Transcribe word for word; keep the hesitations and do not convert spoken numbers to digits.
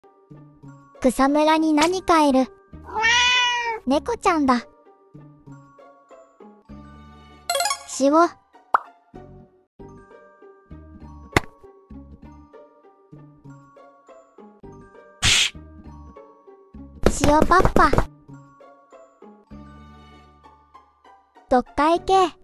草むらに何かいる。猫ちゃんだ。塩。塩パッパ。どっか行け。